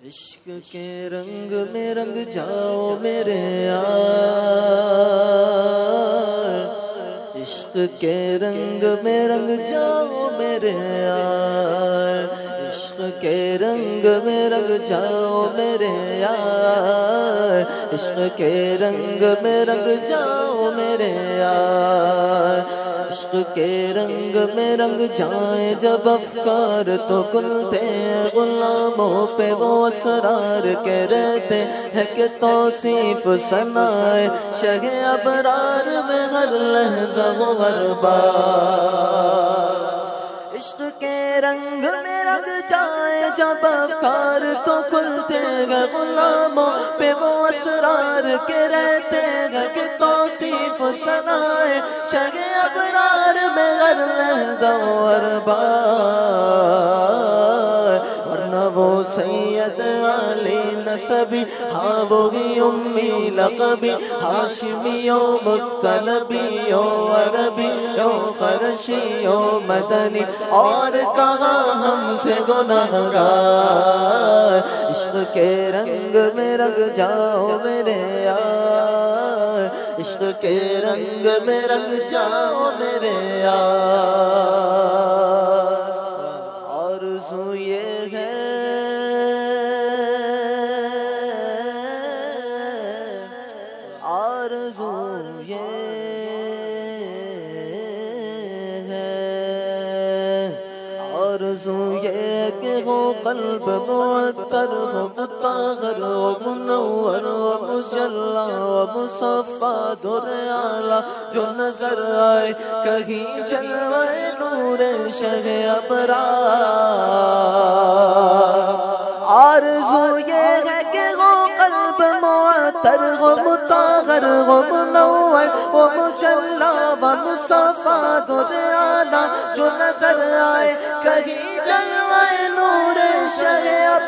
عشق کے رنگ میں رنگ جاؤ میرے یار، عشق کے رنگ میں رنگ جاؤ میرے یار، عشق کے رنگ میں رنگ جاؤ میرے یار، عشق کے رنگ میں رنگ جاؤ میرے یار، عشق کے رنگ میں رنگ جائیں جب افکار تو کھلتے ہیں غلاموں پہ وہ اسرار کے رہتے ہیں کہ توصیف ثنائے شہ ابرار میں ہر لحظہ و ہر بار، عشق کے رنگ میں رنگ جائیں جب افکار تو کھلتے ہیں غلاموں پہ وہ اسرار کے رہتے ہیں کہ توصیف ثنائے شہ ابرار میں ہر لحظہ و ہر بار، ورنہ وہ سید علی نسبی ہاں وہی امی لقبی ہاشمی و مطلبی و عربی و قرشی و مدنی اور کہاں ہم سے گنہگار، عشق کے رنگ میں رنگ جاؤ میرے یار، عشق کے رنگ میں رنگ جاؤ میرے یار، آرزو یہ ہے آرزو یہ ہے آرزو یہ کہ وہ قلب معطر ہو مطہر و منور و مجلا و مصفا در اعلی جو نظر آئے کہیں جلوہ نور شہ ابرار، آرزو یہ ہے کہ وہ قلب معطر ہو مطہر و منور و مجلا و مصفا در اعلی جو نظر آئے کہیں جلوہ نور شہ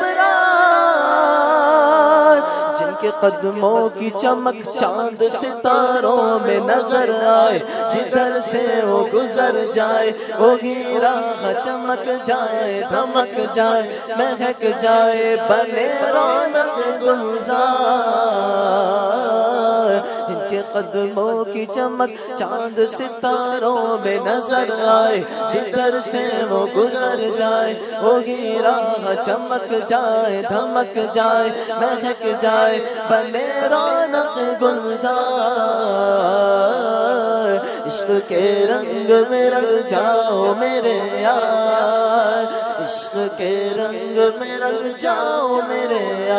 ابرار، جن کے قدموں کی چمک چاند ستاروں میں نظر آئے جدھر سے وہ گزر جائے وہی راہ چمک جائے دھمک جائے مہک جائے بنے رونق گلزار، ان کے قدموں کی چمک چاند ستاروں میں نظر آئے جدھر سے وہ گزر جائے وہی راہ چمک جائے دھمک جائے مہک جائے بنے رونق گلزار، عشق کے رنگ میں رنگ جاؤ میرے یار، عشق کے رنگ میں رنگ جاؤ میرے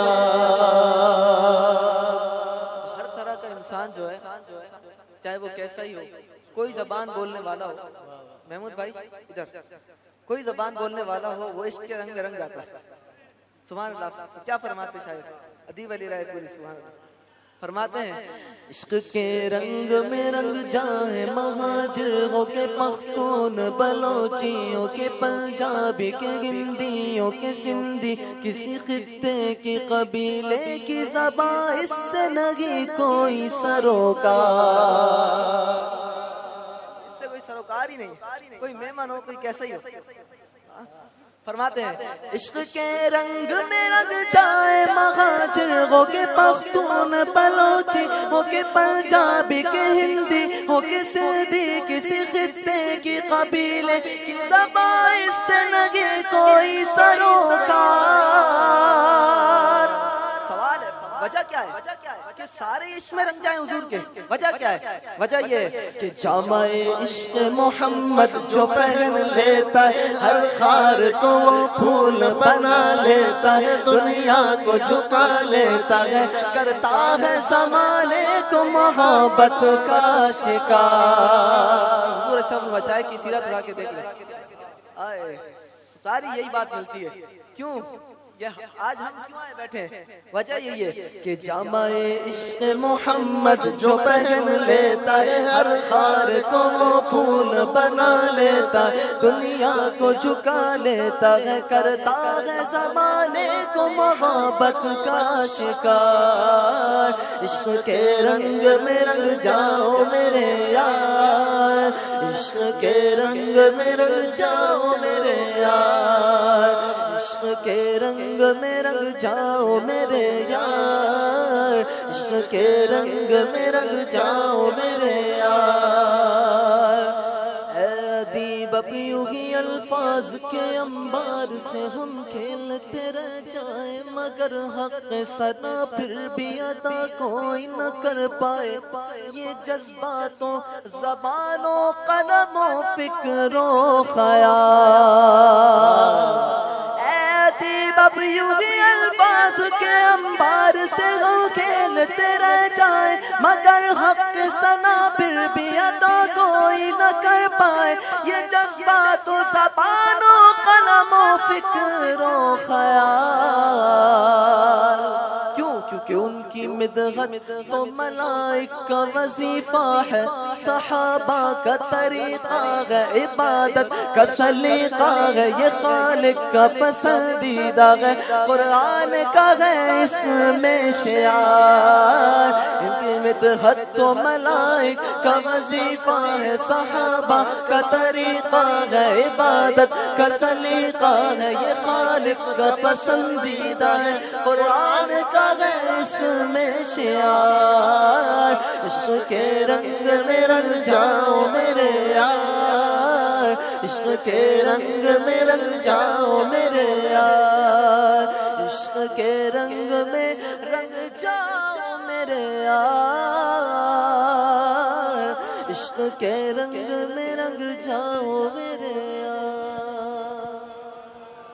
یار، ہر طرح کا انسان جو ہے چاہے وہ کیسا ہی ہو، کوئی زبان بولنے والا ہو، محمود بھائی ادھر، کوئی زبان بولنے والا ہو وہ عشق کے رنگ میں رنگ جاتا ہے، سبحان اللہ، کیا فرماتے شاعر ادیب علی رائے پوری، سبحان اللہ، فرماتے ہیں عشق کے رنگ میں رنگ جائے مہاجر ہو کے پختون بلوچی ہو کے پنجابی کے ہندی ہو کے سندھی کسی خطے کی قبیلے کی زبان اس سے نہیں کوئی سروکار، اس سے کوئی سروکار ہی نہیں، کوئی مہمان ہو کوئی کیسا ہی ہو، فرماتے ہیں عشق کے رنگ میں رنگ جائے مہاجر ہو کے پختون بلوچی ہو کے پنجابی کے ہندی ہو کے سندھی کسی خطے کی قبیلے کی زبان اس سے نہیں کوئی سروکار، سوال ہے وجہ کیا ہے کہ سارے عشق میں رنگ جائیں حضور کے، وجہ کیا ہے؟ وجہ یہ کہ جامع عشق محمد جو پہن لیتا ہے ہر خار کو وہ پھول بنا لیتا ہے دنیا کو جھکا لیتا ہے کرتا ہے زمانے کو محبت کا شکار، حضور اشرف المشائخ کی سیرت اٹھا کے دیکھ لیں، ساری یہی بات ملتی ہے، کیوں آج ہم کیوں آئے بیٹھے ہیں؟ وجہ یہی ہے کہ جامع عشق محمد جو پہن لیتا ہے ہر خار کو وہ پھول بنا لیتا ہے دنیا کو جھکا لیتا ہے کرتا ہے زمانے کو محبت کا شکار، عشق کے رنگ میں رنگ جاؤ میرے یار، عشق کے رنگ میں رنگ جاؤ میرے یار، عشق کے رنگ میں رنگ جاؤ میرے یار، عشق کے رنگ میں رنگ جاؤ میرے یار۔ اے ادیب اب یوں ہی الفاظ کے انبار سے ہم کھیلتے رہ جائیں، مگر حق ثنا پھر بھی ادا کوئی نہ کر پائے، یہ جذباتوں زبانوں قلم و فکر و خیال۔ اے ادیب اب یوں ہی الفاظ کے انبار سے ہم کھیلتے رہ جائیں، مگر حق ثنا پھر بھی ادا کوئی نہ کر پائے، یہ جذبات و زبان و قلم و فکر و خیال۔ کیوں؟ کیونکہ ان کی مدحت تو ملائک کا وظیفہ ہے، صحابہ کا طریقہ ہے، عبادت کا سلیقہ ہے، یہ خالق کا پسندیدہ ہے، قرآن کا ہے اس میں شعار۔ ان کی مدحت تو ملائک کا وظیفہ ہے، صحابہ کا طریقہ ہے، عبادت کا سلیقہ ہے، یہ خالق کا پسندیدہ ہے، قرآن کا ہے اس میں شعار۔ عشق کے رنگ میں رنگ جاؤ میرے یار، عشق کے رنگ میں رنگ جاؤ میرے یار، عشق کے رنگ میں رنگ جاؤ میرے یار، عشق کے رنگ میں رنگ جاؤ میرے